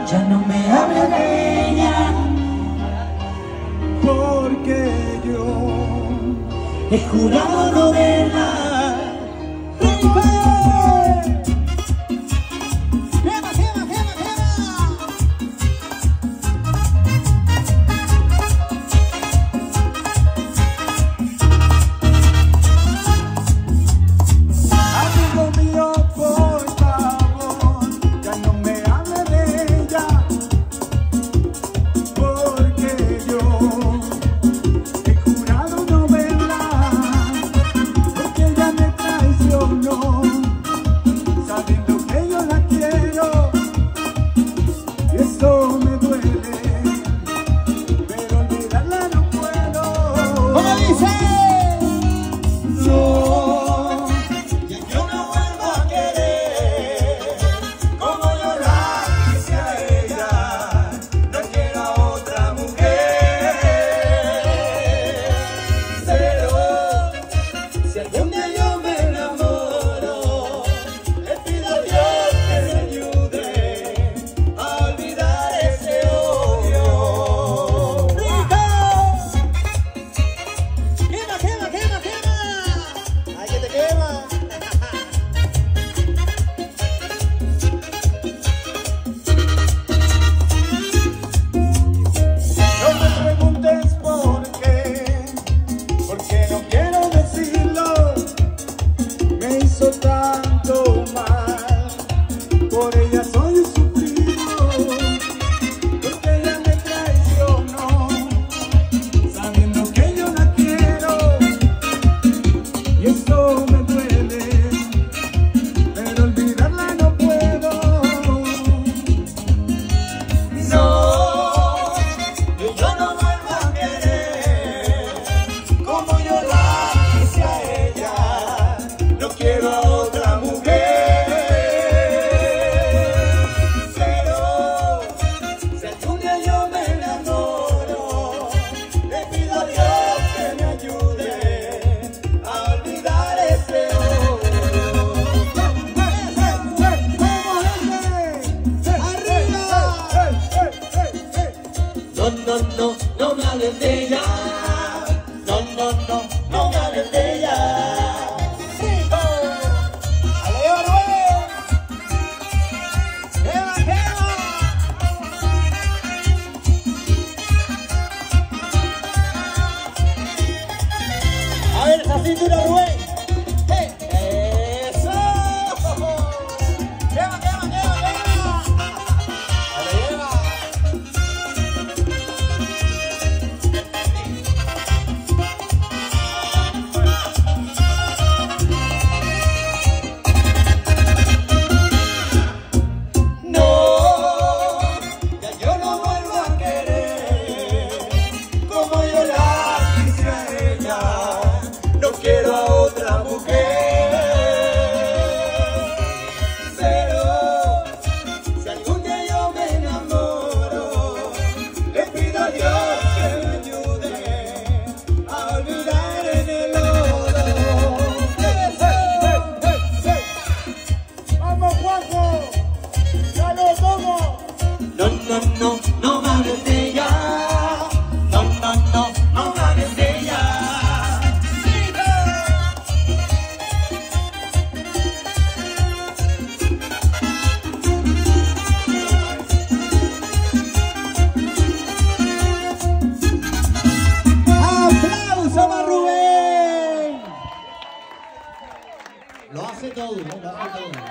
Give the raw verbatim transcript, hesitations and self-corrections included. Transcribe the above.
ya no me hable de ella, porque yo he jurado no verla. Tanto mal, por ella soy sufrido, porque ella me traicionó, sabiendo que yo la quiero, y eso me duele, pero olvidarla no puedo. No, que yo no vuelvo a querer como yo la quise a ella, no quiero a otra mujer. Pero si algún día yo me enamoro, le pido a Dios que me ayude a olvidar ese odio. No, no, no, no me hables de ella. No, no, no, no me hables de ella. A ver, esa cintura, Rubén. Hey. ¡Eso! ¡Quema, quema, quema, quema! ¡Dale, lleva! No, ya yo no vuelvo a querer como yo la quise a ella. No quiero a otra mujer, pero si algún día yo me enamoro, le pido a Dios que me ayude a olvidar en el lodo. Hey, hey, hey, hey. ¡Vamos, Juanjo! ¡Ya lo tomo! No, no, no, no me hables de ella. No, no, no, no me hables de ella. ¡Aplauso para Rubén! Lo hace todo, lo hace todo.